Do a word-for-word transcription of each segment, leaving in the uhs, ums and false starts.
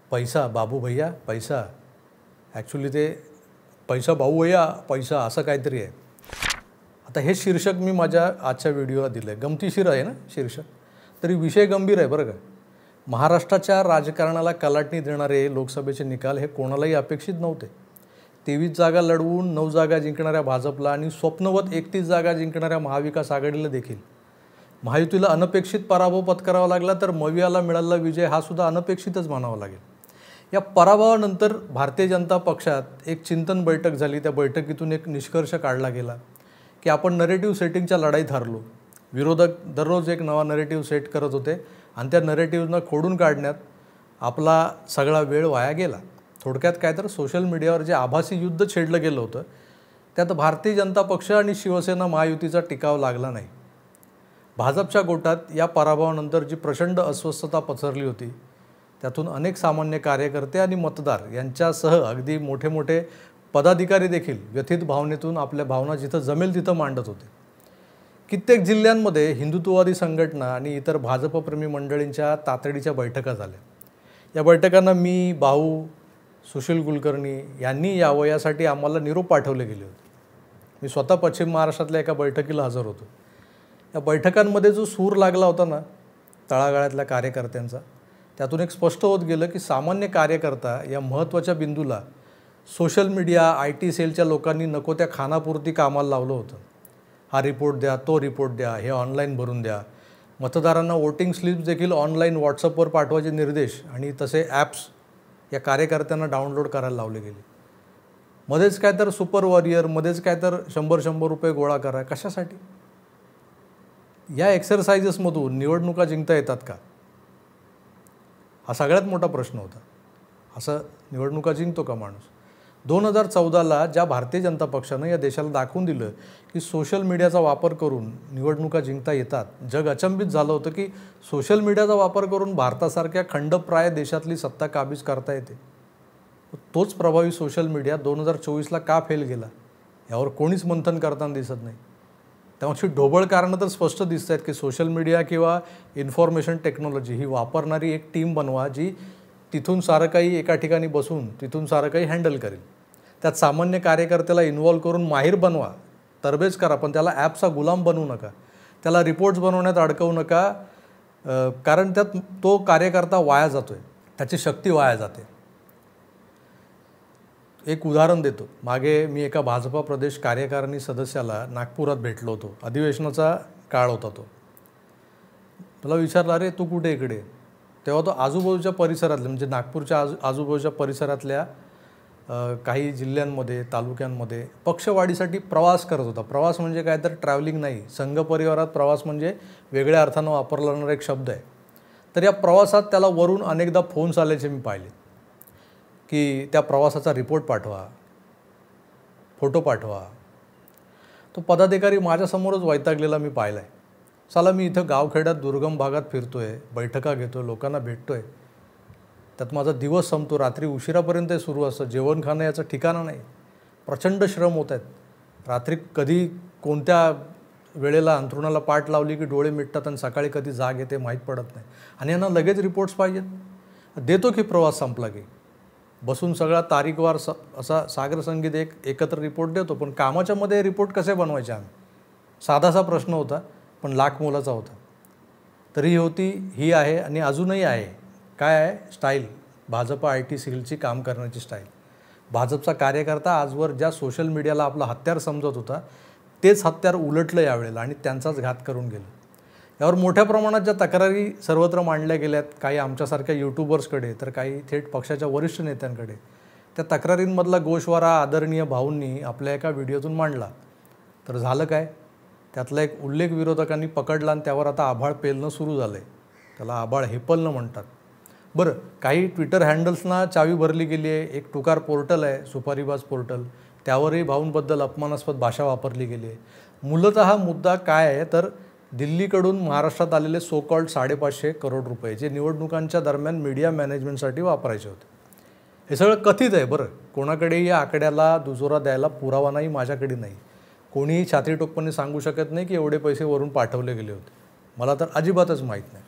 पैसा बाबू भैया पैसा, ॲक्च्युली ते पैसा भाऊ भैया पैसा असं काहीतरी आहे. आता हे शीर्षक मी माझ्या आजच्या व्हिडिओला दिलं आहे. गमतीशीर आहे ना शीर्षक, तरी विषय गंभीर आहे बरं का. महाराष्ट्राच्या राजकारणाला कलाटणी देणारे लोकसभेचे निकाल हे कोणालाही अपेक्षित नव्हते. तेवीस जागा लढवून नऊ जागा जिंकणाऱ्या भाजपला आणि स्वप्नवत एकतीस जागा जिंकणाऱ्या महाविकास आघाडीला देखील महायुतीला अनपेक्षित पराभव पत्करावा लागला, तर मवियाला मिळालेला विजय हा सुद्धा अनपेक्षितच मानावा लागेल. या पराभवानंतर भारतीय जनता पक्षात एक चिंतन बैठक झाली. त्या बैठकीतून एक निष्कर्ष काढला गेला की आपण नरेटिव्ह सेटिंगच्या लढाईत हारलो. विरोधक दररोज एक नवा नरेटिव्ह सेट करत होते आणि त्या नरेटिव्हना खोडून काढण्यात आपला सगळा वेळ वाया गेला. थोडक्यात काय तर सोशल मीडियावर जे आभासी युद्ध छेडलं गेलं होतं त्यात भारतीय जनता पक्ष आणि शिवसेना महायुतीचा टिकाव लागला नाही. भाजपच्या गोटात या पराभवानंतर जी प्रचंड अस्वस्थता पसरली होती त्यातून अनेक सामान्य कार्यकर्ते आणि मतदार यांच्यासह अगदी मोठे मोठे पदाधिकारी देखील व्यथित भावनेतून आपल्या भावना जिथं जमेल तिथं मांडत होते. कित्येक जिल्ह्यांमध्ये हिंदुत्ववादी संघटना आणि इतर भाजपप्रेमी मंडळींच्या तातडीच्या बैठका झाल्या. या बैठकांना मी, भाऊ, सुशील कुलकर्णी यांनी यावं यासाठी आम्हाला निरोप पाठवले गेले होते. मी स्वतः पश्चिम महाराष्ट्रातल्या एका बैठकीला हजर होतो. या बैठकांमध्ये जो सूर लागला होता ना तळागाळातल्या कार्यकर्त्यांचा, त्यातून एक स्पष्ट होत गेलं की सामान्य कार्यकर्ता या महत्त्वाच्या बिंदूला सोशल मीडिया, आय टी सेलच्या लोकांनी नको त्या खानापुरती कामाला लावलं होतं. हा रिपोर्ट द्या, तो रिपोर्ट द्या, हे ऑनलाईन भरून द्या. मतदारांना वोटिंग स्लिप्स देखील ऑनलाईन व्हॉट्सअपवर पाठवायचे निर्देश आणि तसे ॲप्स या कार्यकर्त्यांना डाउनलोड करायला लावले गेले. मध्येच काय तर सुपर वॉरियर, मध्येच काय तर शंभर शंभर रुपये गोळा करा. कशासाठी? या एक्सरसाइजेसमधून निवडणुका जिंकता येतात का? हा सगळ्यात मोठा प्रश्न होता. असं निवडणुका जिंकतो का माणूस? दोन हजार चौदाला ज्या भारतीय जनता पक्षानं या देशाला दाखवून दिलं की सोशल मीडियाचा वापर करून निवडणुका जिंकता येतात, जग अचंबित झालं होतं की सोशल मीडियाचा वापर करून भारतासारख्या खंडप्राय देशातली सत्ता काबीज करता येते. तोच प्रभावी सोशल मीडिया दोन हजार चोवीसला का फेल गेला यावर कोणीच मंथन करताना दिसत नाही. त्यामागची ढोबळ कारणं तर स्पष्ट दिसत आहेत की सोशल मीडिया किंवा इन्फॉर्मेशन टेक्नॉलॉजी ही वापरणारी एक टीम बनवा जी तिथून सारं काही एका ठिकाणी बसून तिथून सारं काही हँडल करेल. त्यात सामान्य कार्यकर्त्याला इन्व्हॉल्व करून माहीर बनवा, तरबेज करा, पण त्याला ॲपचा गुलाम बनवू नका. त्याला रिपोर्ट्स बनवण्यात अडकवू नका, कारण त्यात तो कार्यकर्ता वाया जातो आहे, त्याची शक्ती वाया जाते. एक उदाहरण देतो. मागे मी एका भाजपा प्रदेश कार्यकारिणी सदस्याला नागपुरात भेटलो होतो. अधिवेशनाचा काळ होता तो. मला विचारलं, अरे तू कुठे इकडे? तेव्हा तो आजूबाजूच्या परिसरातल्या म्हणजे नागपूरच्या आजू आजूबाजूच्या परिसरातल्या काही जिल्ह्यांमध्ये, तालुक्यांमध्ये पक्षवाढीसाठी प्रवास करत होता. प्रवास म्हणजे काय तर ट्रॅव्हलिंग नाही. संघ परिवारात प्रवास म्हणजे वेगळ्या अर्थानं वापरला जाणारा एक शब्द आहे. तर या प्रवासात त्याला वरून अनेकदा फोन्स आल्याचे मी पाहिले की त्या प्रवासाचा रिपोर्ट पाठवा, फोटो पाठवा. तो पदाधिकारी माझ्यासमोरच वैतागलेला मी पाहिला आहे. साला मी इथं गावखेड्यात दुर्गम भागात फिरतो आहे, बैठका घेतो आहे, लोकांना भेटतो आहे. त्यात माझा दिवस संपतो, रात्री उशिरापर्यंत सुरू असतं. जेवण खाणं याचं ठिकाणं नाही. प्रचंड श्रम होत आहेत. रात्री कधी कोणत्या वेळेला अंथरुणाला पाठ लावली की डोळे मिटतात आणि सकाळी कधी जाग येते माहीत पडत नाही. आणि यांना लगेच रिपोर्ट्स पाहिजेत. देतो की प्रवास संपला की बसून सगळा तारीखवार स असा सागरसंगीत एक एकत्र रिपोर्ट देतो. पण कामाच्या मध्ये रिपोर्ट कसे बनवायचे आम्ही? साधासा प्रश्न होता पण लाख मोलाचा होता. तरी होती ही आहे आणि अजूनही आहे. काय आहे? स्टाईल. भाजप आय टी सेलची काम करण्याची स्टाईल. भाजपचा कार्यकर्ता आजवर ज्या सोशल मीडियाला आपला हत्यार समजत होता तेच हत्यार उलटलं यावेळेला आणि त्यांचाच घात करून गेलं. यावर मोठ्या प्रमाणात ज्या तक्रारी सर्वत्र मांडल्या गेल्यात, काही आमच्यासारख्या यूट्यूबर्सकडे तर काही थेट पक्षाच्या वरिष्ठ नेत्यांकडे, त्या तक्रारींमधला गोषवारा आदरणीय भाऊंनी आपल्या एका व्हिडिओतून मांडला. तर झालं काय? त्यातला एक उल्लेख विरोधकांनी पकडला आणि त्यावर आता आभाळ पेलणं सुरू झालं आहे. त्याला आभाळ हेपलणं म्हणतात. बरं, काही ट्विटर हँडल्सना चावी भरली गेली आहे. एक टुकार पोर्टल आहे, सुपारीबाज पोर्टल, त्यावरही भाऊंबद्दल अपमानास्पद भाषा वापरली गेली आहे. मूलतः हा मुद्दा काय आहे तर दिल्लीकडून महाराष्ट्रात आलेले सो कॉल्ड साडेपाचशे करोड रुपये जे निवडणुकांच्या दरम्यान मीडिया मॅनेजमेंटसाठी वापरायचे होते. हे सगळं कथित आहे. बरं, कोणाकडेही या आकड्याला दुजोरा द्यायला पुरावा नाही, माझ्याकडे नाही. कोणीही छातीटोकपणे सांगू शकत नाही की एवढे पैसे वरून पाठवले गेले होते. मला तर अजिबातच माहीत नाही.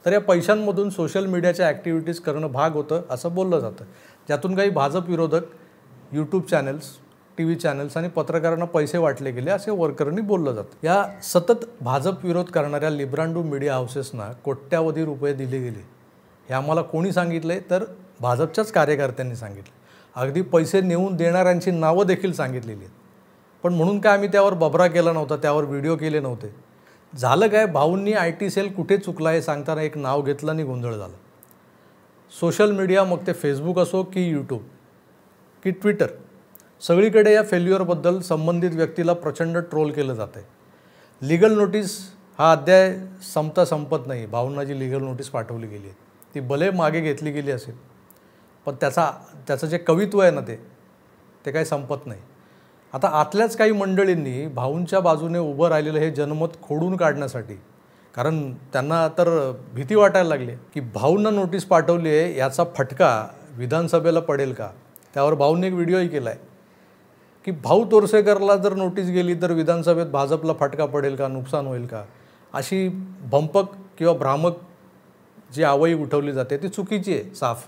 तर या पैशांमधून सोशल मीडियाच्या ॲक्टिव्हिटीज करणं भाग होतं असं बोललं जातं, ज्यातून काही भाजप विरोधक YouTube channels, T V channels आणि पत्रकारांना पैसे वाटले गेले असे वरकरणी बोललं जातं। या सतत भाजप विरोध करणाऱ्या लिब्रांडो मीडिया हाऊसेसना कोट्यावधी रुपये दिले गेले हे आम्हाला कोणी सांगितले तर भाजपच्याच कार्यकर्त्यांनी सांगितले। अगदी पैसे नेऊन देणाऱ्यांची नावं देखील सांगितलेली आहेत, पण म्हणून काय आम्ही त्यावर बबरा केला नव्हता, त्यावर व्हिडिओ केले नव्हते। झालं काय, भाऊंनी आय टी सेल कुठे चुकला हे सांगताना एक नाव घेतलं आणि गोंधळ झाला। सोशल मीडिया, मग ते फेसबुक असो की यूट्यूब की ट्विटर, सगळीकडे या फेल्युअरबद्दल संबंधित व्यक्तीला प्रचंड ट्रोल केलं जातं आहे। लीगल नोटीस हा अध्याय संपता संपत नाही। भाऊंना जी लीगल नोटीस पाठवली गेली आहे ती भले मागे घेतली गेली असेल, पण त्याचा त्याचं जे कवित्व आहे ना ते ते काही संपत नाही। आता आतल्याच काही मंडळींनी भाऊंच्या बाजूने उभं राहिलेलं हे जनमत खोडून काढण्यासाठी, कारण त्यांना तर भीती वाटायला लागली की भाऊंना नोटीस पाठवली आहे याचा फटका विधानसभेला पडेल का, त्यावर भाऊंनी एक व्हिडिओही केला आहे की भाऊ तोरसेकरला जर नोटीस गेली तर विधानसभेत भाजपला फटका पडेल का, नुकसान होईल का, अशी भंपक किंवा भ्रामक जी आवई उठवली जाते ती चुकीची आहे साफ।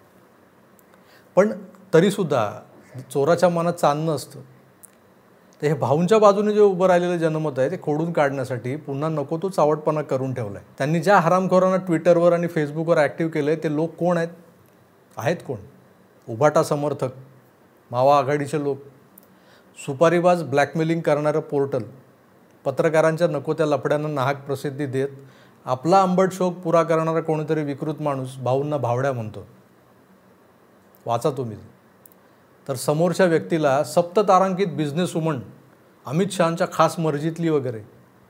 पण तरीसुद्धा चोराच्या मनात चांदणं असतं, तर हे भाऊंच्या बाजूने जे उभं राहिलेलं जनमत आहे ते खोडून काढण्यासाठी पुन्हा नको तो चावटपणा करून ठेवला आहे। त्यांनी ज्या हरामखोरांना ट्विटरवर आणि फेसबुकवर ॲक्टिव्ह केलं आहे ते लोक कोण आहेत आहेत कोण? उभाटा समर्थक, मावा आघाडीचे लोक, सुपारीबाज ब्लॅकमेलिंग करणारं पोर्टल, पत्रकारांच्या नको त्या लफड्यांना नाहक प्रसिद्धी देत आपला आंबट शोक पुरा करणारा कोणीतरी विकृत माणूस भाऊंना भावड्या म्हणतो। वाचा तुम्ही। तर समोरच्या व्यक्तीला सप्ततारांकित बिझनेस वुमन, अमित शहांच्या खास मर्जीतली वगैरे,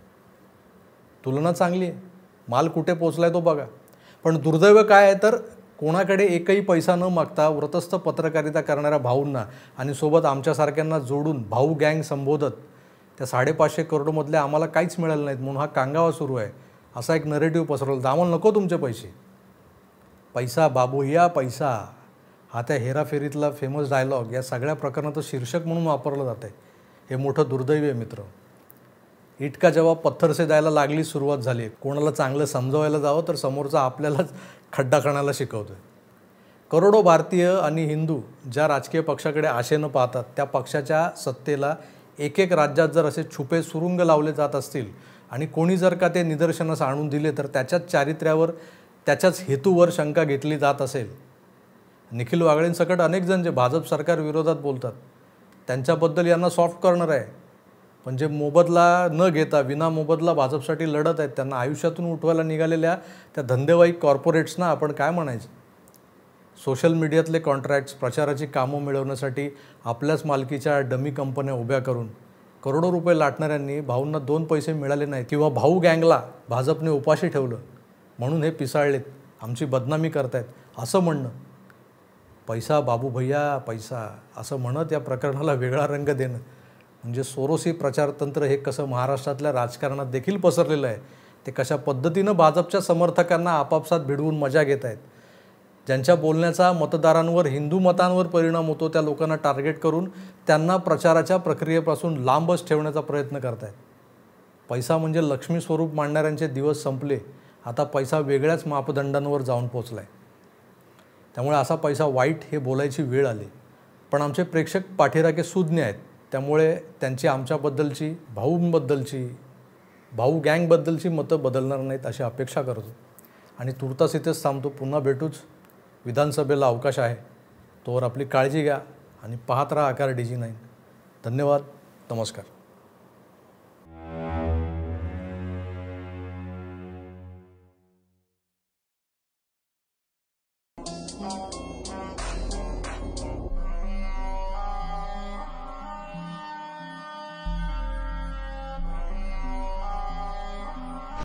तुलना चांगली आहे, माल कुठे पोचलाय तो बघा। पण दुर्दैव काय आहे तर कोणाकडे एकही पैसा न मागता व्रतस्थ पत्रकारिता करणाऱ्या भाऊंना आणि सोबत आमच्यासारख्यांना जोडून भाऊ गँग संबोधत त्या साडेपाचशे करोडमधले आम्हाला काहीच मिळालं नाहीत म्हणून हा कांगावा सुरू आहे असा एक नरेटिव्ह पसरवला। आम्हाला नको तुमचे पैसे, पैसा बाबूया पैसा, हा त्या हेराफेरीतला फेमस डायलॉग या सगळ्या प्रकरणाचं शीर्षक म्हणून वापरलं जातं आहे। हे मोठं दुर्दैव आहे मित्र। इटका जेव्हा पत्थर से द्यायला लागली सुरुवात झाली, कोणाला चांगलं समजवायला जावं तर समोरचा आपल्यालाच खड्डा खणायला शिकवतोय। करोडो भारतीय आणि हिंदू ज्या राजकीय पक्षाकडे आशेनं पाहतात त्या पक्षाच्या सत्तेला एक एक राज्यात जर असे छुपे सुरुंग लावले जात असतील आणि कोणी जर का ते निदर्शनास आणून दिले तर त्याच्याच चारित्र्यावर, त्याच्याच हेतूवर शंका घेतली जात असेल। निखिल वागळेंसकट अनेक जण जे भाजप सरकार विरोधात बोलतात त्यांच्याबद्दल यांना सॉफ्ट कॉर्नर आहे, पण जे मोबदला न घेता विना मोबदला भाजपसाठी लढत आहेत त्यांना आयुष्यातून उठवायला निघालेल्या त्या धंदेवाईक कॉर्पोरेट्सना आपण काय म्हणायचं? सोशल मीडियातले कॉन्ट्रॅक्ट्स, प्रचाराची कामं मिळवण्यासाठी आपल्याच मालकीच्या डमी कंपन्या उभ्या करून करोडो रुपये लाटणाऱ्यांनी भाऊंना दोन पैसे मिळाले नाहीत किंवा भाऊ गँगला भाजपने उपाशी ठेवलं म्हणून हे पिसाळलेत, आमची बदनामी करतायत असं म्हणणं, पैसा बाबू भैया पैसा असं म्हणत या प्रकरणाला वेगळा रंग देणं म्हणजे सोरोसी प्रचारतंत्र हे कसं महाराष्ट्रातल्या राजकारणात देखील पसरलेलं आहे, ते कशा पद्धतीनं भाजपच्या समर्थकांना आपापसात भिडवून मजा घेत आहेत, ज्यांच्या बोलण्याचा मतदारांवर, हिंदू मतांवर परिणाम होतो त्या लोकांना टार्गेट करून त्यांना प्रचाराच्या प्रक्रियेपासून लांबच ठेवण्याचा प्रयत्न करत आहेत। पैसा म्हणजे लक्ष्मी स्वरूप मांडणाऱ्यांचे दिवस संपले, आता पैसा वेगळ्याच मापदंडांवर जाऊन पोचला आहे। त्यामुळे असा पैसा वाईट हे बोलायची वेळ आली, पण आमचे प्रेक्षक पाठीराखे सुज्ञ आहेत, त्यामुळे त्यांची आमच्याबद्दलची, भाऊंबद्दलची, भाऊ गँगबद्दलची मतं बदलणार नाहीत अशी अपेक्षा करतो आणि तुर्तास इथेच थांबतो। पुन्हा भेटूच, विधानसभेला अवकाश आहे, तोवर आपली काळजी घ्या आणि पाहत राहा आकार डी जी नाईन। धन्यवाद, नमस्कार। Thank you.